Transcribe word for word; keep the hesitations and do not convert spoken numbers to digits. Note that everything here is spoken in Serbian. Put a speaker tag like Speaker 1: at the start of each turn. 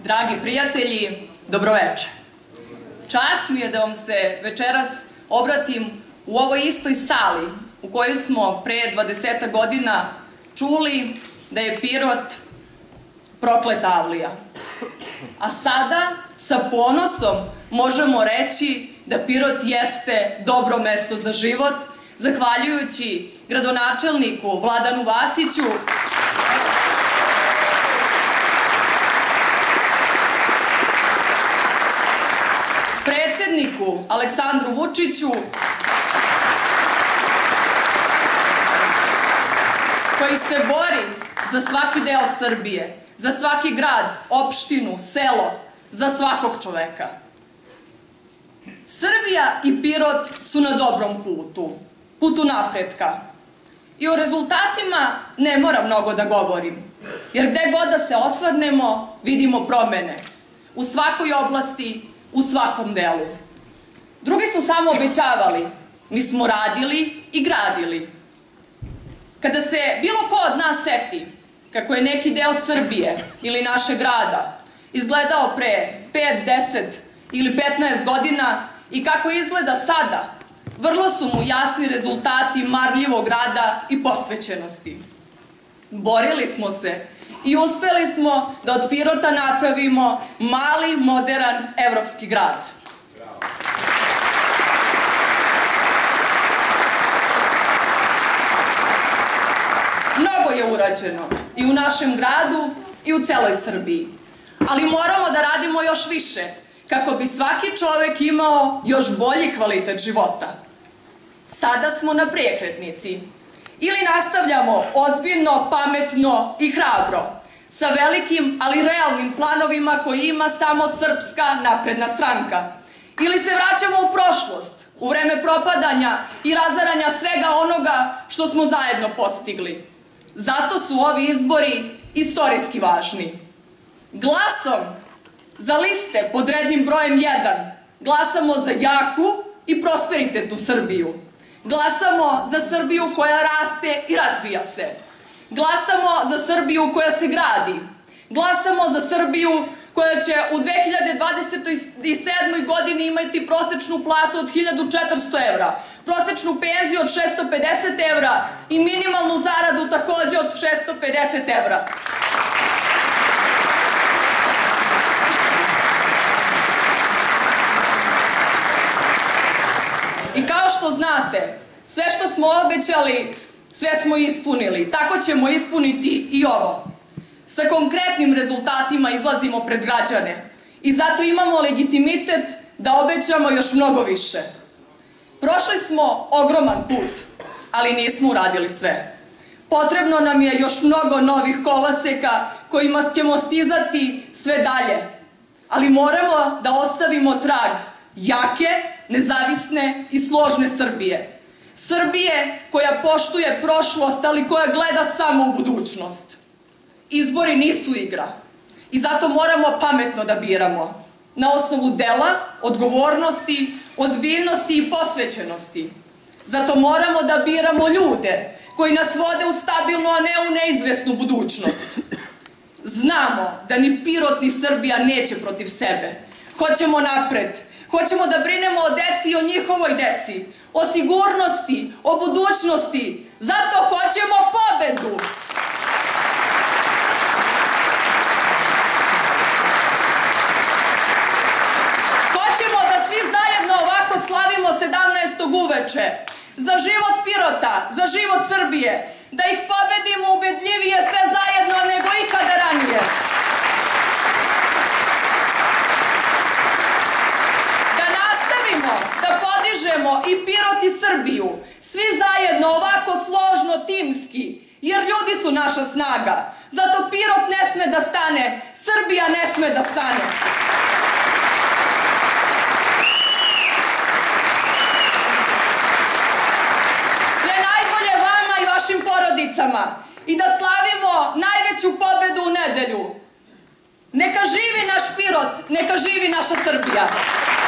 Speaker 1: Dragi prijatelji, dobroveče. Čast mi je da vam se večeras obratim u ovoj istoj sali u kojoj smo pre dvadesetak godina čuli da je Pirot prokleta avlija. A sada sa ponosom možemo reći da Pirot jeste dobro mesto za život, zahvaljujući gradonačelniku Vladanu Vasiću, predsedniku Aleksandru Vučiću, koji se bori za svaki deo Srbije, za svaki grad, opštinu, selo, za svakog čoveka. Srbija i Pirot su na dobrom putu, putu napretka. I o rezultatima ne mora mnogo da govorim, jer gde god da se osvrnemo, vidimo promene. U svakoj oblasti, u svakom delu. Drugi su samo obećavali, mi smo radili i gradili. Kada se bilo ko od nas seti kako je neki deo Srbije ili našeg grada izgledao pre pet, deset ili petnaest godina i kako izgleda sada, vrlo su mu jasni rezultati marljivog rada i posvećenosti. Borili smo se i uspeli smo da od Pirota napravimo mali, moderan, evropski grad. Mnogo je urađeno i u našem gradu i u celoj Srbiji. Ali moramo da radimo još više, kako bi svaki čovek imao još bolji kvalitet života. Sada smo na prekretnici. Ili nastavljamo ozbiljno, pametno i hrabro, sa velikim, ali realnim planovima koji ima samo Srpska napredna stranka. Ili se vraćamo u prošlost, u vreme propadanja i razaranja svega onoga što smo zajedno postigli. Zato su ovi izbori istorijski važni. Glasom za liste pod rednim brojem jedan glasamo za jaku i prosperitetnu Srbiju. Glasamo za Srbiju koja raste i razvija se. Glasamo za Srbiju koja se gradi. Glasamo za Srbiju koja će u dve hiljade dvadeset sedmoj godini imati prosečnu platu od hiljadu četiristo evra, prosečnu penziju od šesto pedeset evra i minimalnu zaradu takođe od šesto pedeset evra. I kao što znate, sve što smo obećali, sve smo ispunili. Tako ćemo ispuniti i ovo. Sa konkretnim rezultatima izlazimo pred građane i zato imamo legitimitet da obećamo još mnogo više. Prošli smo ogroman put, ali nismo uradili sve. Potrebno nam je još mnogo novih koloseka kojima ćemo stizati sve dalje, ali moramo da ostavimo trag jake, nezavisne i složne Srbije. Srbije koja poštuje prošlost, ali koja gleda samo u budućnost. Izbori nisu igra i zato moramo pametno da biramo. Na osnovu dela, odgovornosti, ozbiljnosti i posvećenosti. Zato moramo da biramo ljude koji nas vode u stabilnu, a ne u neizvesnu budućnost. Znamo da ni Pirot ni Srbija neće protiv sebe. Hoćemo napred. Hoćemo da brinemo o deci i o njihovoj deci. O sigurnosti, o budućnosti. Zato hoćemo pobedu. Hoćemo da svi zajedno ovako slavimo sedamnaestog uveče. Za život Pirota, za život Srbije. Da ih pobedimo ubedljivije sve zajedno nego ikada ranije. Da podižemo i Pirot i Srbiju, svi zajedno ovako složno, timski, jer ljudi su naša snaga. Zato Pirot ne sme da stane, Srbija ne sme da stane. Sve najbolje vama i vašim porodicama i da slavimo najveću pobedu u nedelju. Neka živi naš Pirot, neka živi naša Srbija.